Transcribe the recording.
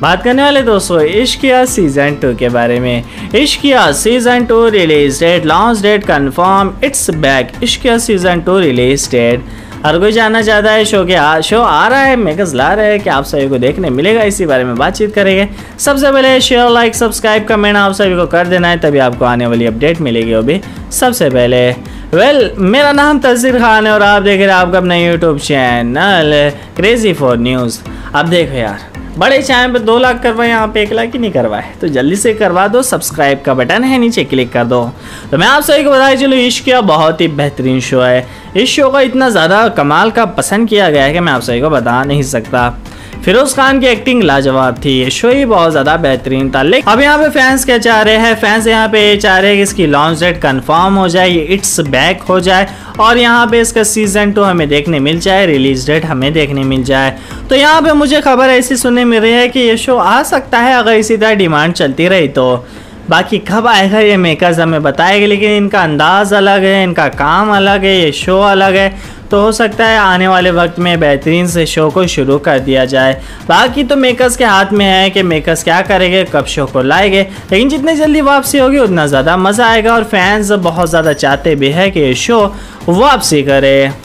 बात करने वाले दोस्तों इश्किया सीजन 2 के बारे में। Ishqiya season 2 release date, launch date confirm, it's back. Ishqiya season 2 release date, हर कोई जानना चाहता है शो आ रहा है, मेकर्स ला रहे हैं कि आप सभी को देखने मिलेगा, इसी बारे में बातचीत करेंगे। सबसे पहले शेयर, लाइक, सब्सक्राइब, कमेंट आप सभी को कर देना है, तभी आपको आने वाली अपडेट मिलेगी। वो भी सबसे पहले मेरा नाम तस्वीर खान है और आप देख रहे हैं आपका अपना YouTube channel crazy for news. अब देखो यार, बड़े चैनल पे 2 लाख करवाए, यहाँ पे 1 लाख ही नहीं करवाए, तो जल्दी से करवा दो। सब्सक्राइब का बटन है नीचे, क्लिक कर दो। तो मैं आप सभी को बताया चलो, इश्किया बहुत ही बेहतरीन शो है। इस शो को इतना ज़्यादा कमाल का पसंद किया गया है कि मैं आप सभी को बता नहीं सकता। फिरोज खान की एक्टिंग लाजवाब थी, ये शो ही बहुत ज़्यादा बेहतरीन था। लेकिन अब यहाँ पे फैंस क्या चाह रहे हैं, फैंस यहाँ पे ये चाह रहे हैं कि इसकी लॉन्च डेट कंफर्म हो जाए, ये इट्स बैक हो जाए और यहाँ पे इसका सीजन 2 हमें देखने मिल जाए, रिलीज डेट हमें देखने मिल जाए। तो यहाँ पे मुझे खबर ऐसी सुनने मिल रही है कि ये शो आ सकता है अगर इसी तरह डिमांड चलती रही तो। बाकी कब आएगा ये मेकर्स हमें बताएंगे, लेकिन इनका अंदाज अलग है, इनका काम अलग है, ये शो अलग है। तो हो सकता है आने वाले वक्त में बेहतरीन से शो को शुरू कर दिया जाए। बाकी तो मेकर्स के हाथ में है कि मेकर्स क्या करेंगे, कब शो को लाएंगे, लेकिन जितनी जल्दी वापसी होगी उतना ज़्यादा मज़ा आएगा और फैंस बहुत ज़्यादा चाहते भी है कि ये शो वापसी करे।